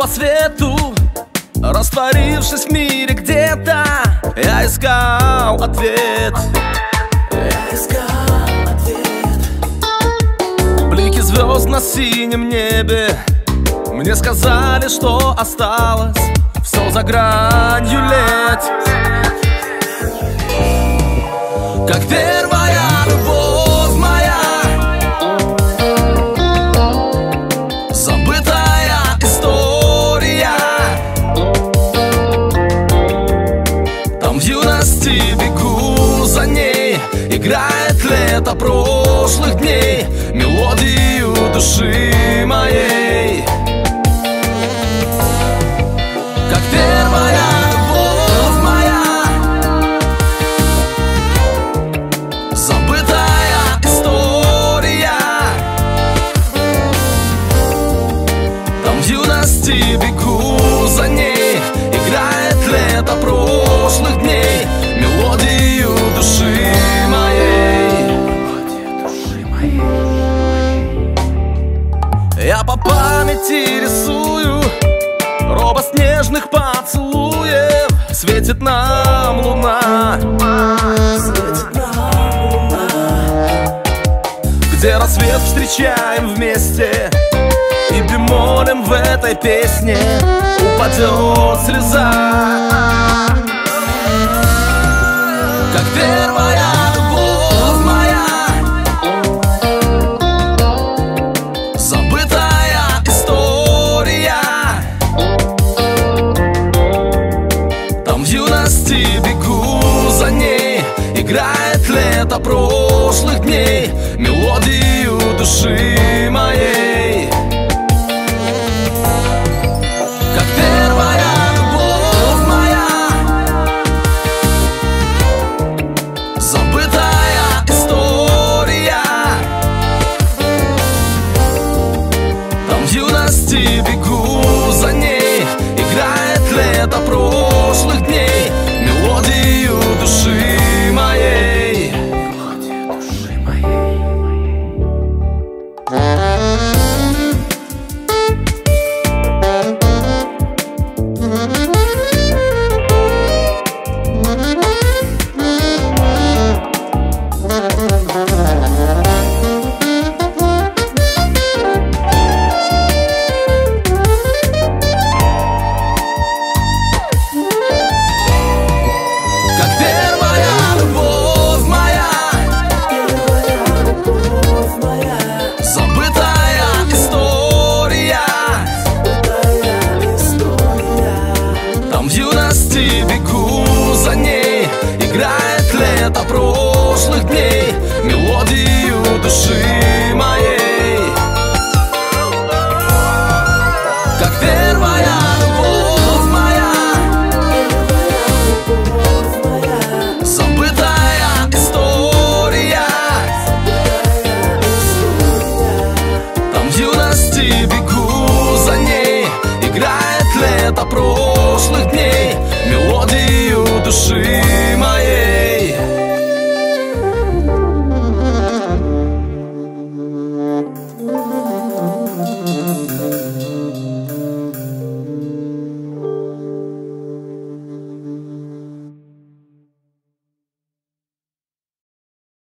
по свету, растворившись в мире где-то, я искал ответ. Блики звезд на синем небе мне сказали, что осталось все за гранью лет. Как первая любовь моя, забытая история. Там в юности бегу за ней, играет лето прошлых дней, мелодию души моей. Как первая любовь моя, забытая история. Там в юности бегу за ней, играет лето прошлых дней, мелодию души моей. Я по памяти рисую робость нежных поцелуев. Светит нам луна, где рассвет встречаем вместе, и бемолем в этой песне упадет слеза. Как первая любовь моя, забытая история. Там в юности бегу за ней, играет лето прошлых дней, мелодию души моей. Как первая любовь моя, забытая история. Там в юности бегу за ней, играет лето прошлых дней, мелодию души моей. Мелодию души моей. Бегу за ней, играет лето прошлых дней, мелодию души моей. Как первая любовь моя, забытая история. Там в юности бегу за ней, играет лето прошлых дней, мелодию души